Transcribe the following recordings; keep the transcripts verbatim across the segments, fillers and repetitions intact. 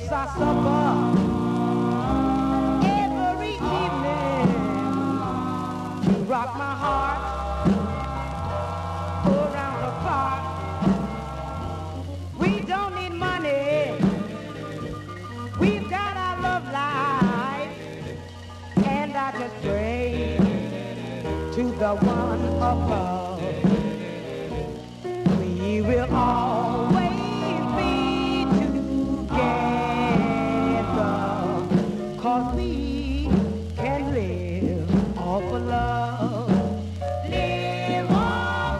fix our supper every evening to rock my heart around the clock. We don't need money, we've got our love life, and I just pray to the one above. We will always be together, 'cause we can live off of love. Live off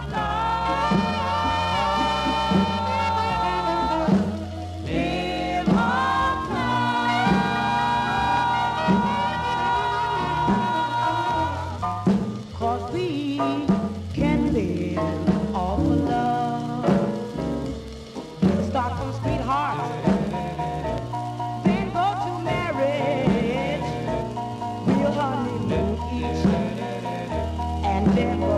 love. Live off love. 'Cause we can live off of love. Start from sweethearts, then go to marriage. We'll honeymoon each and then go